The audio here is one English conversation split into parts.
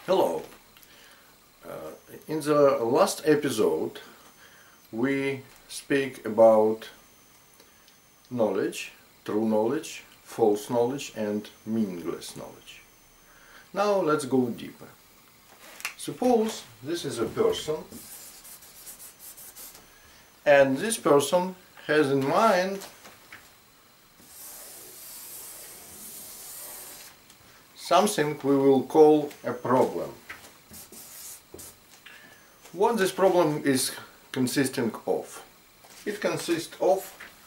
Hello. In the last episode we speak about knowledge, true knowledge, false knowledge and meaningless knowledge. Now let's go deeper. Suppose this is a person and this person has in mind something we will call a problem. What this problem is consisting of? It consists of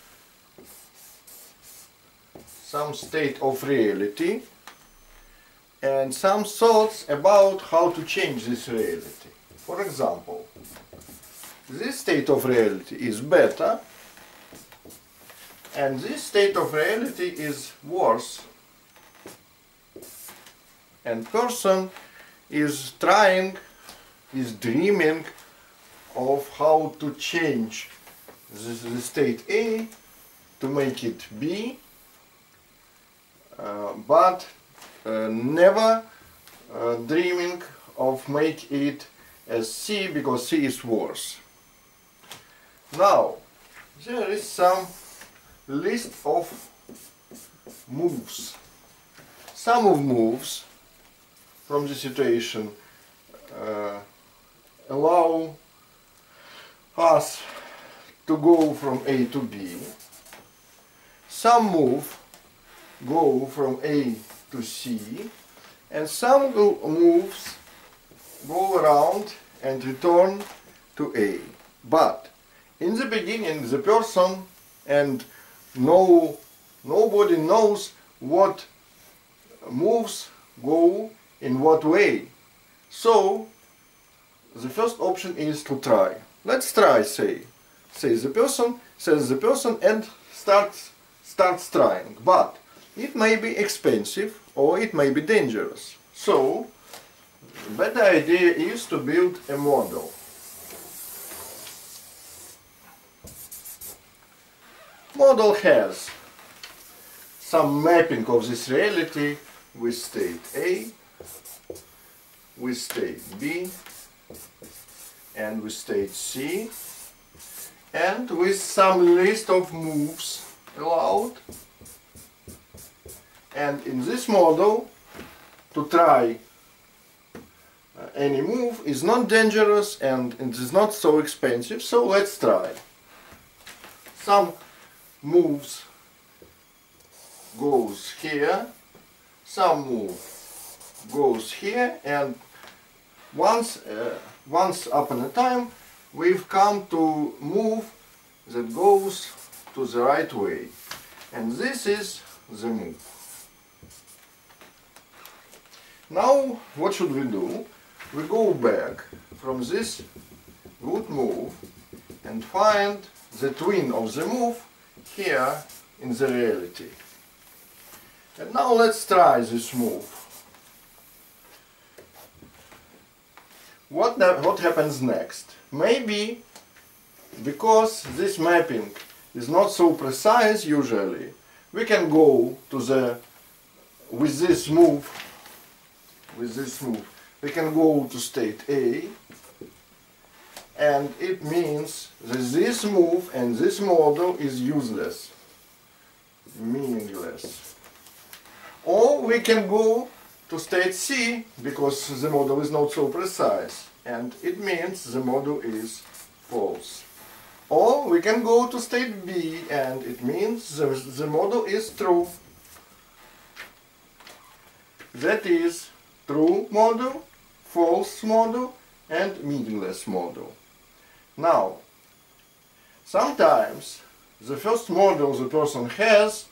some state of reality and some thoughts about how to change this reality. For example, this state of reality is better and this state of reality is worse. And person is dreaming of how to change the state A to make it B, but never dreaming of make it as C because C is worse. Now, there is some list of moves. Some of moves from the situation allow us to go from A to B. Some move go from A to C, and some moves go around and return to A. But in the beginning the person and nobody knows what moves go in what way. So the first option is to try. Let's try, says the person and starts trying. But it may be expensive or it may be dangerous. So the better idea is to build a model. Model has some mapping of this reality with state A, with state B, and with state C, and with some list of moves allowed. And in this model, to try any move is not dangerous and it is not so expensive, so let's try. Some moves goes here, some move goes here, and once upon a time we've come to move that goes to the right way, and this is the move. Now what should we do? We go back from this good move and find the twin of the move here in the reality. And now let's try this move. What happens next? Maybe because this mapping is not so precise usually, we can go to with this move, we can go to state A, and it means that this move and this model is useless, meaningless. Or we can go to state C because the model is not so precise and it means the model is false. Or we can go to state B and it means the model is true. That is true model, false model and meaningless model. Now, sometimes the first model the person has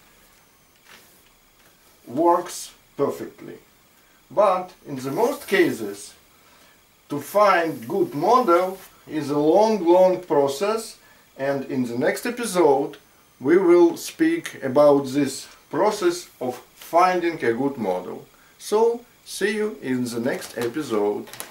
works perfectly. But in the most cases, to find good model is a long process, and in the next episode we will speak about this process of finding a good model. So, see you in the next episode.